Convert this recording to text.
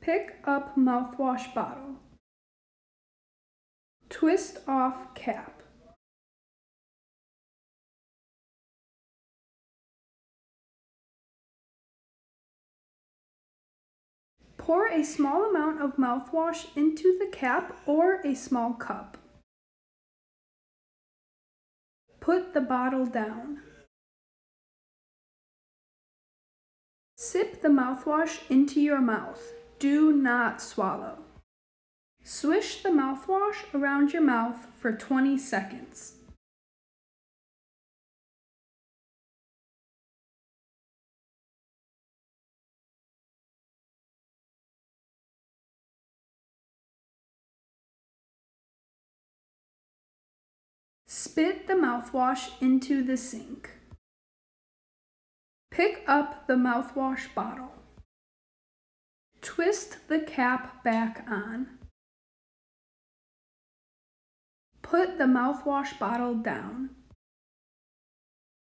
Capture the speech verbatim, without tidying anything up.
Pick up mouthwash bottle. Twist off cap. Pour a small amount of mouthwash into the cap or a small cup. Put the bottle down. Sip the mouthwash into your mouth. Do not swallow. Swish the mouthwash around your mouth for twenty seconds. Spit the mouthwash into the sink. Pick up the mouthwash bottle. Twist the cap back on. Put the mouthwash bottle down.